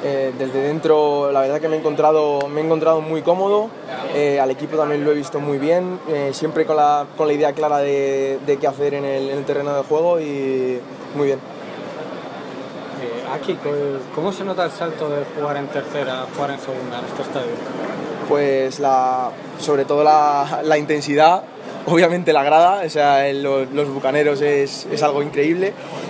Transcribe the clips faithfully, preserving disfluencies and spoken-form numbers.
Eh, desde dentro la verdad que me he encontrado, me he encontrado muy cómodo, eh, al equipo también lo he visto muy bien, eh, siempre con la, con la idea clara de, de qué hacer en el, en el terreno de juego y muy bien. Eh, aquí, ¿cómo se nota el salto de jugar en tercera a jugar en segunda en este estadio? Pues la, sobre todo la, la intensidad, obviamente la grada, o sea, el, los, los bucaneros es, es algo increíble.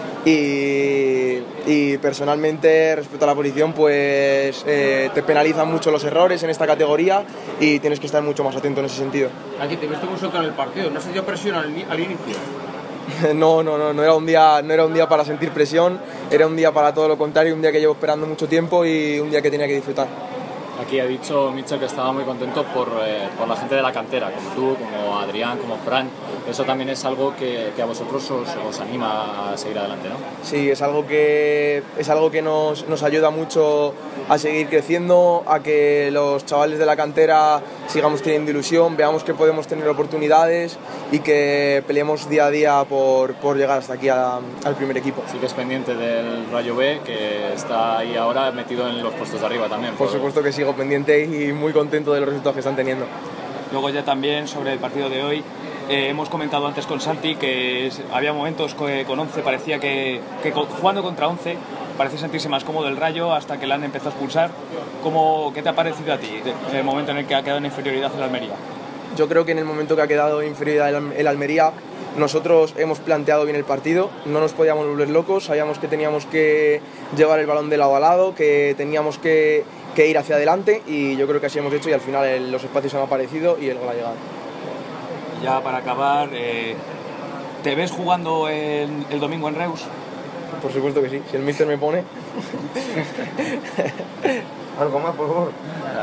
Y, y personalmente respecto a la posición pues eh, te penalizan mucho los errores en esta categoría y tienes que estar mucho más atento en ese sentido. Aquí te he visto muy suelto en el partido, ¿no se dio presión al, al inicio? No, no, no, no era un día, no era un día para sentir presión, era un día para todo lo contrario, un día que llevo esperando mucho tiempo y un día que tenía que disfrutar. Aquí ha dicho Mitchell que estaba muy contento por, eh, por la gente de la cantera, como tú, como Adrián, como Fran. Eso también es algo que, que a vosotros os, os anima a seguir adelante, ¿no? Sí, es algo que, es algo que nos, nos ayuda mucho a seguir creciendo, a que los chavales de la cantera sigamos teniendo ilusión, veamos que podemos tener oportunidades y que peleemos día a día por, por llegar hasta aquí a, al primer equipo. Sí que es pendiente del Rayo B, que está ahí ahora metido en los puestos de arriba también. Por supuesto que sigo pendiente y muy contento de los resultados que están teniendo. Luego ya también sobre el partido de hoy, eh, hemos comentado antes con Santi que es, había momentos que con once parecía que, que jugando contra once parecía sentirse más cómodo el Rayo hasta que le han empezado a expulsar. ¿Cómo, ¿Qué te ha parecido a ti en el momento en el que ha quedado en inferioridad el Almería? Yo creo que en el momento que ha quedado en inferioridad el Almería, nosotros hemos planteado bien el partido, no nos podíamos volver locos, sabíamos que teníamos que llevar el balón de lado a lado, que teníamos que, que ir hacia adelante y yo creo que así hemos hecho y al final el, los espacios han aparecido y el gol ha llegado. Ya para acabar, eh, ¿te ves jugando el, el domingo en Reus? Por supuesto que sí, si el míster me pone. Algo más, por favor.